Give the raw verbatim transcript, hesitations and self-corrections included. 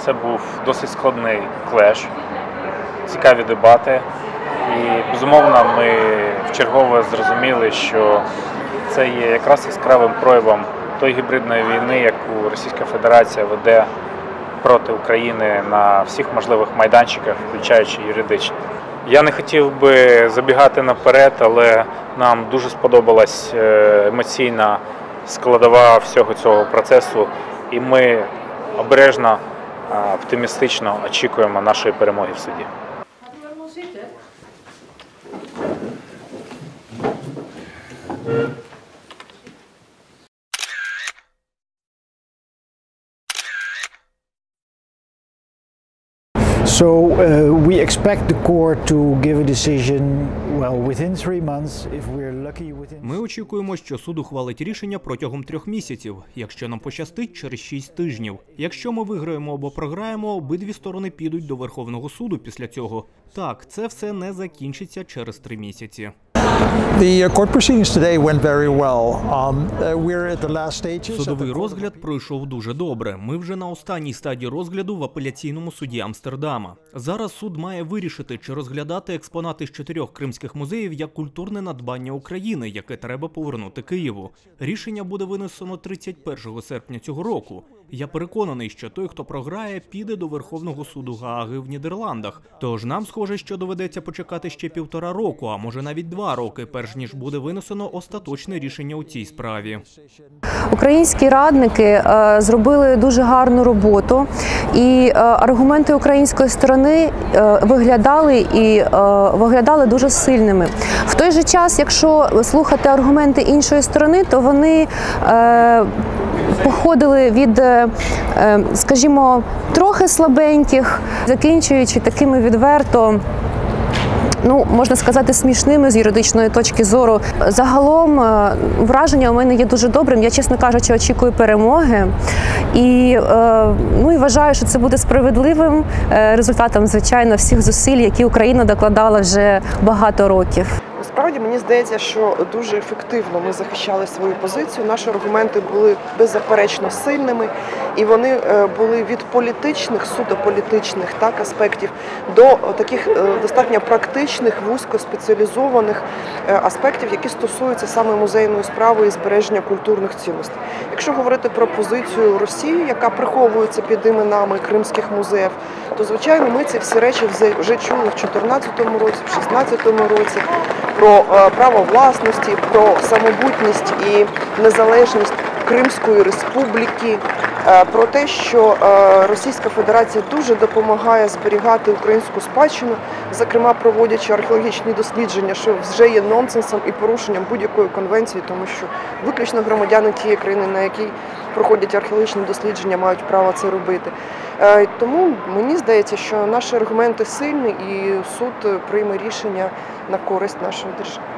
Це був досить складний клеш, цікаві дебати. І, безумовно, ми вчергове зрозуміли, що це є якраз яскравим проявом тої гібридної війни, яку Російська Федерація веде проти України на всіх можливих майданчиках, включаючи юридичні. Я не хотів би забігати наперед, але нам дуже сподобалась емоційна складова всього цього процесу, і ми обережно, оптимістично очікуємо нашої перемоги в суді. So uh, we expect the court to give a decision well within three months if we're lucky within. Ми очікуємо, що суд ухвалить рішення протягом трьох місяців. Якщо нам пощастить, через шість тижнів. Якщо ми виграємо або програємо, обидві сторони підуть до Верховного суду після цього. Так, це все не закінчиться через три місяці. The court proceedings today went very well. Um, we're at the last stages. Судовий розгляд пройшов дуже добре. Ми вже на останній стадії розгляду в апеляційному суді Амстердама. Зараз суд має вирішити, чи розглядати експонати з чотирьох кримських музеїв як культурне надбання України, яке треба повернути Києву. Рішення буде винесено тридцять першого серпня цього року. Я переконаний, що той, хто програє, піде до Верховного суду Гааги в Нідерландах. Тож нам схоже, що доведеться почекати ще півтора року, а може навіть два роки, перш ніж буде винесено остаточне рішення у цій справі. Українські радники е, зробили дуже гарну роботу, і е, аргументи української сторони е, виглядали і е, виглядали дуже сильними. В той же час, якщо слухати аргументи іншої сторони, то вони е, походили від, скажімо, трохи слабеньких, закінчуючи такими відверто, ну, можна сказати, смішними з юридичної точки зору. Загалом враження у мене є дуже добрим. Я, чесно кажучи, очікую перемоги. І, ну, і вважаю, що це буде справедливим результатом, звичайно, всіх зусиль, які Україна докладала вже багато років. Насправді, мені здається, що дуже ефективно ми захищали свою позицію, наші аргументи були беззаперечно сильними, і вони були від політичних, суто політичних так, аспектів до таких достатньо практичних, вузькоспеціалізованих аспектів, які стосуються саме музейної справи і збереження культурних цінностей. Якщо говорити про позицію Росії, яка приховується під іменами кримських музеїв, то, звичайно, ми ці всі речі вже чули в дві тисячі чотирнадцятому році, в дві тисячі шістнадцятому році, про право власності, про самобутність і незалежність Кримської республіки, про те, що Російська Федерація дуже допомагає зберігати українську спадщину, зокрема проводячи археологічні дослідження, що вже є нонсенсом і порушенням будь-якої конвенції, тому що виключно громадяни тієї країни, на якій проходять археологічні дослідження, мають право це робити. Тому мені здається, що наші аргументи сильні і суд прийме рішення на користь нашої держави.